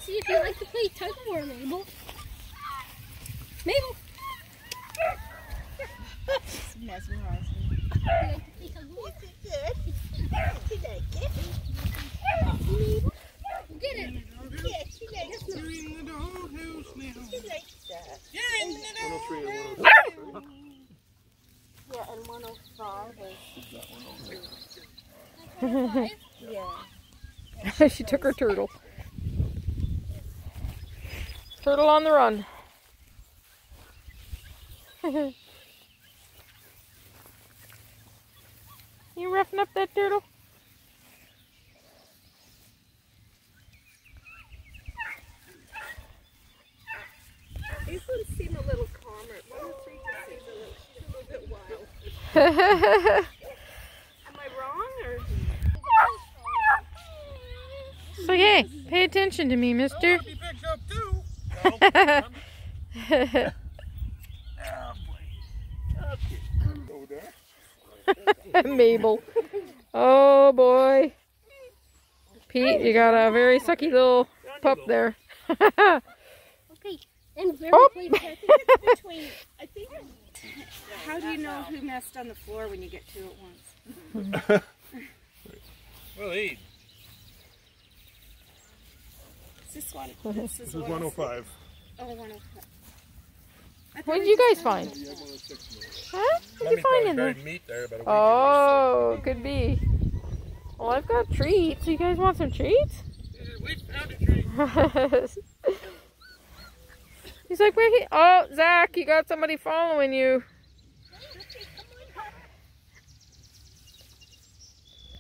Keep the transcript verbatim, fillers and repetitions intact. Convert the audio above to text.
see if you like to play tug of war, Mabel. Mabel! It's mesmerizing. You like to play tug of war? Good. She likes it. Mabel? Get it! Yeah, she likes it. You're in the doghouse now. She likes that. You're in the one oh three and doghouse. one oh six. Yeah, and one oh five is... Yeah. She took her turtle. Turtle on the run. You roughing up that turtle? These ones seem a little calmer. one oh three just seems a little, she's a little bit wild. Am I wrong, or? So hey, pay attention to me, mister. Oh, he picks up too. Oh, boy. Over there. Mabel. Oh boy. Pete, you got a very sucky little pup there. Okay. And very Oh. playful. I think it's between, I think, how do you know who messed on the floor when you get two at once? Well, he. Is this one? This is one oh five. Oh, one oh five. What did you guys find? Huh? What did you find in there? Buried meat there, but a week Oh, could be. Well, I've got treats. You guys want some treats? ago. We found a tree. He's like, where he? Oh, Zach, you got somebody following you.